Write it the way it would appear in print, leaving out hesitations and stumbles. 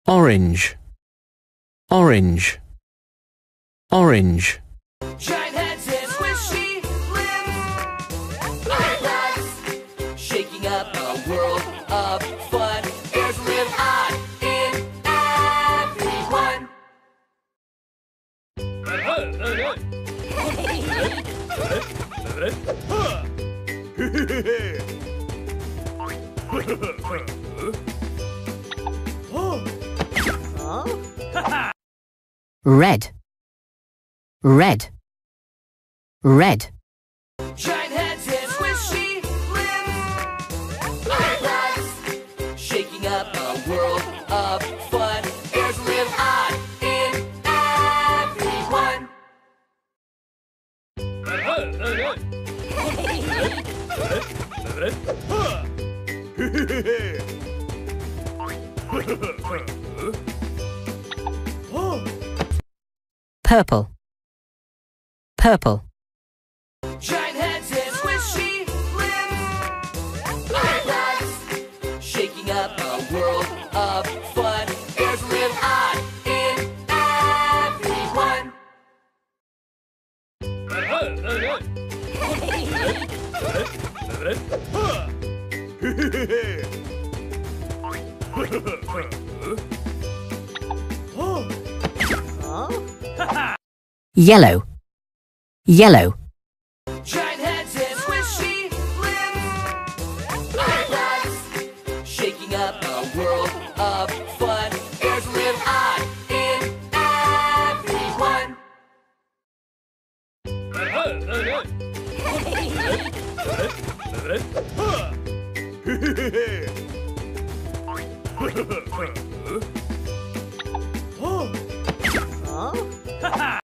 orange, orange, orange. Giant heads and squishy limbs. OddBods, shaking up a world of fun. There's live odd in everyone. Red, red, red. Giant heads and squishy limbs. OddBods, shaking up a world of fun. There's live odd in everyone. Purple, purple. Giant heads and squishy limbs. OddBods, shaking up a world of fun. There's live odd in everyone. Yellow, yellow. Giant heads and squishy limbs. OddBods, shaking up a world of fun. There's live odd in everyone.